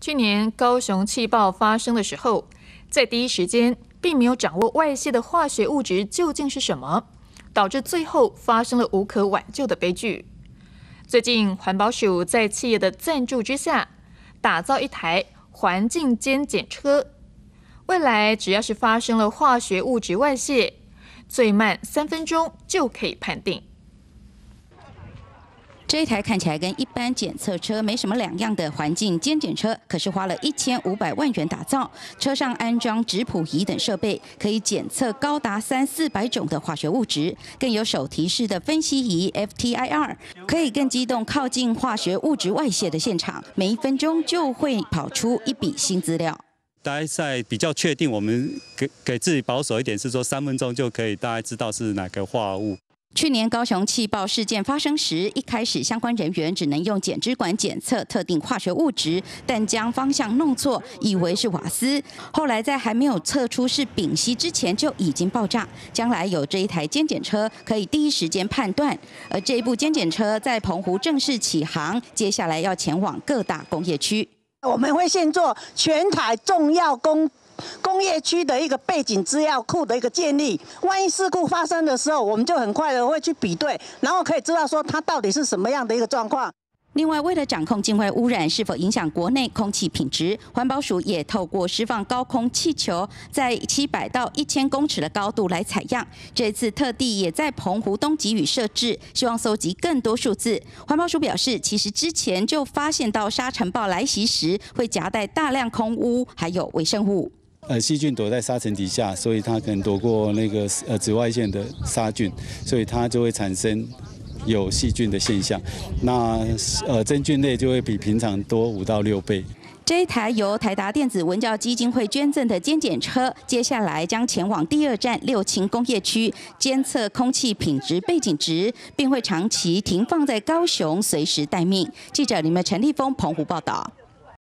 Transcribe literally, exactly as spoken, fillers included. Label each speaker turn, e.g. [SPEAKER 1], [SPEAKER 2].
[SPEAKER 1] 去年高雄气爆发生的时候，在第一时间并没有掌握外泄的化学物质究竟是什么，导致最后发生了无可挽救的悲剧。最近环保署在企业的赞助之下，打造一台环境监检车，未来只要是发生了化学物质外泄，最慢三分钟就可以判定。
[SPEAKER 2] 这一台看起来跟一般检测车没什么两样的环境监检车，可是花了一千五百万元打造。车上安装质谱仪等设备，可以检测高达三四百种的化学物质，更有手提式的分析仪 F T I R， 可以更机动靠近化学物质外泄的现场，每一分钟就会跑出一笔新资料。
[SPEAKER 3] 大概在比较确定，我们给给自己保守一点，是说三分钟就可以大概知道是哪个化合物。
[SPEAKER 2] 去年高雄气爆事件发生时，一开始相关人员只能用检知管检测特定化学物质，但将方向弄错，以为是瓦斯。后来在还没有测出是丙烯之前就已经爆炸。将来有这一台监检车，可以第一时间判断。而这一部监检车在澎湖正式起航，接下来要前往各大工业区。
[SPEAKER 4] 我们会先做全台重要工。工业区的一个背景资料库的一个建立，万一事故发生的时候，我们就很快的会去比对，然后可以知道说它到底是什么样的一个状况。
[SPEAKER 2] 另外，为了掌控境外污染是否影响国内空气品质，环保署也透过释放高空气球，在七百到一千公尺的高度来采样。这次特地也在澎湖东吉屿设置，希望搜集更多数字。环保署表示，其实之前就发现到沙尘暴来袭时会夹带大量空污，还有微生物。
[SPEAKER 3] 呃，细菌躲在沙尘底下，所以它可能躲过那个呃紫外线的杀菌，所以它就会产生有细菌的现象。那呃真菌类就会比平常多五到六倍。
[SPEAKER 2] 这一台由台达电子文教基金会捐赠的监检车，接下来将前往第二站六轻工业区监测空气品质背景值，并会长期停放在高雄，随时待命。记者林梅陈立峰澎湖报道。